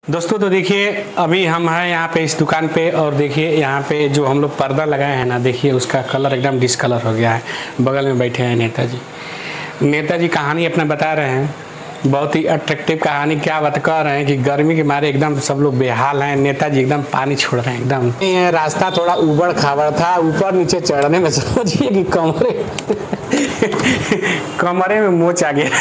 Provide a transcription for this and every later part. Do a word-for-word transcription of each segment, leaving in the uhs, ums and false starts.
दोस्तों तो देखिए अभी हम हैं यहाँ पे इस दुकान पे और देखिए यहाँ पे जो हम लोग पर्दा लगाए हैं ना, देखिए उसका कलर एकदम डिसकलर हो गया है। बगल में बैठे हैं नेताजी। नेताजी कहानी अपना बता रहे हैं, बहुत ही अट्रैक्टिव कहानी। क्या बात कर रहे हैं कि गर्मी के मारे एकदम सब लोग बेहाल हैं। नेताजी एकदम पानी छोड़ रहे हैं एकदम। ये रास्ता थोड़ा उबड़ खाबड़ था, ऊपर नीचे चढ़ने में समझिए कि कमरे कमरे में मोच आ गया।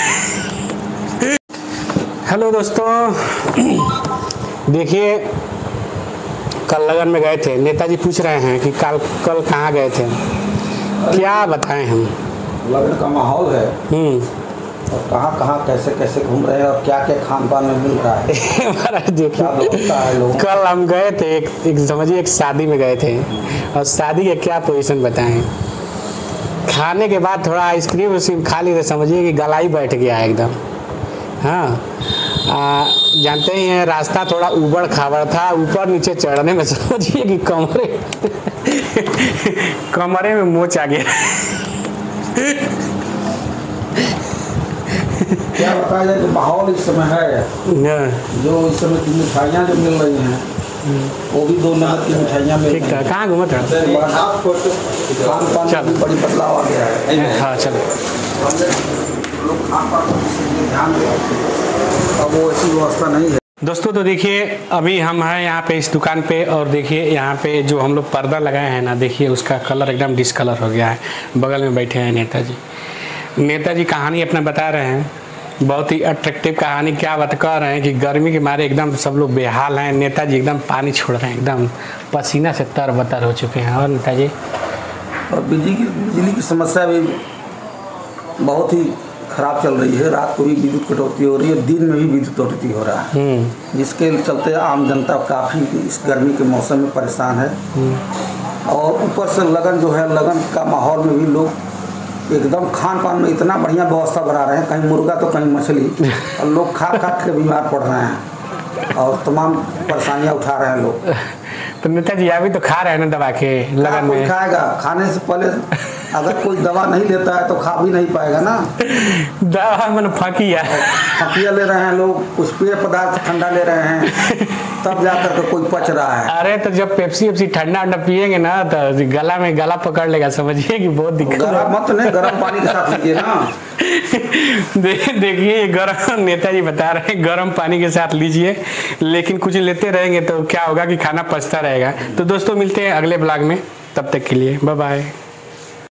हेलो दोस्तों, देखिए कल लगन में गए थे। नेताजी पूछ रहे हैं कि कल कल कहाँ गए थे, क्या बताएं हम। लगन का माहौल है हम्म और कहाँ कहाँ कैसे कैसे घूम रहे हैं और क्या क्या खान पान में मिल रहा है। महाराज देखिए कल हम गए थे एक, एक समझिए एक शादी में गए थे और शादी के क्या पोजीशन बताएं। खाने के बाद थोड़ा आइसक्रीम उसी खा ली तो समझिए कि गला ही बैठ गया एकदम। हाँ आ, जानते ही हैं रास्ता थोड़ा उबड़ खाबड़ था, ऊपर नीचे चढ़ने में समझिए कि कमरे कमरे में मोच आ गया। क्या बताया जाए, जो माहौल इस समय है, जो इस समय की मिठाइयाँ जो मिल रही हैं वो भी दो नंबर की मिठाइयाँ मिल रही हैं। कहाँ घूमत रहे खान पान में बड़ी बदलाव आ गया है। हाँ चलो, लोग खान पान में ध्यान दें, अब वो ऐसी व्यवस्था नहीं है। दोस्तों तो देखिए अभी हम हैं यहाँ पे इस दुकान पे और देखिए यहाँ पे जो हम लोग पर्दा लगाए हैं ना, देखिए उसका कलर एकदम डिसकलर हो गया है। बगल में बैठे हैं नेताजी। नेताजी कहानी अपना बता रहे हैं, बहुत ही अट्रैक्टिव कहानी। क्या बात कर रहे हैं कि गर्मी के मारे एकदम सब लोग बेहाल हैं। नेताजी एकदम पानी छोड़ रहे हैं, एकदम पसीना से तर बतर हो चुके हैं। और नेताजी और बिजली की बिजली की समस्या भी बहुत ही खराब चल रही है। रात को भी विद्युत कटौती हो रही है, दिन में भी विद्युत कटौती हो रहा है, जिसके चलते आम जनता काफ़ी इस गर्मी के मौसम में परेशान है। और ऊपर से लगन जो है, लगन का माहौल में भी लोग एकदम खान पान में इतना बढ़िया व्यवस्था बना रहे हैं, कहीं मुर्गा तो कहीं मछली, और लोग खा खा के बीमार पड़ रहे हैं और तमाम परेशानियां उठा रहे हैं लोग। तो नेताजी अभी तो खा रहे हैं ना दवा के लगन में। खाएगा, खाने से पहले अगर कोई दवा नहीं लेता है तो खा भी नहीं पाएगा ना। दवा मन फकिया फकिया ले रहे हैं लोग, कुछ पेय पदार्थ ठंडा ले रहे हैं, तब जाकर के कोई पच रहा है। अरे तो जब पेप्सी वेप्सी ठंडा ठंडा पिएंगे ना तो गला में गला पकड़ लेगा, समझिए कि बहुत दिक्कत है। मत नहीं, गर्म पानी के साथ लीजिए ना। दे, देखिए गरम, नेताजी बता रहे हैं गर्म पानी के साथ लीजिए, लेकिन कुछ लेते रहेंगे तो क्या होगा कि खाना पचता रहेगा। तो दोस्तों मिलते हैं अगले ब्लॉग में, तब तक के लिए बाय बाय।